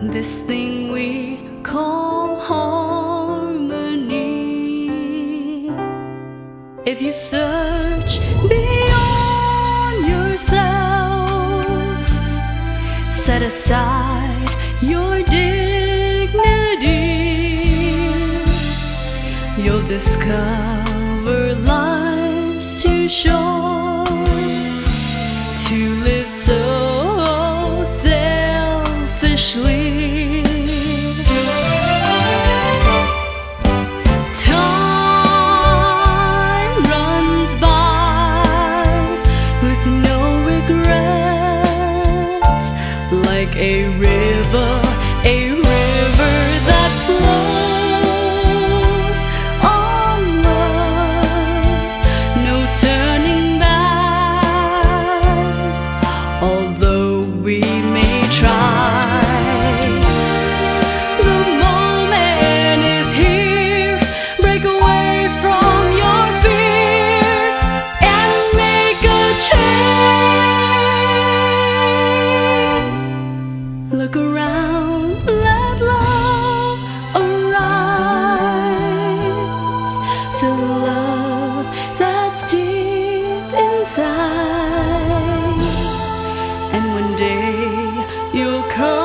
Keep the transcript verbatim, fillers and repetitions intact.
this thing we call harmony. If you search beyond yourself, set aside your dignity, you'll discover life's too short to live so selfishly. Time runs by with no regrets, like a river, a river that flows onward, no turning back, although we may try. The moment is here, break away from your fears and make a change. Look around, let love arise, feel the love that's deep inside, and one day you'll come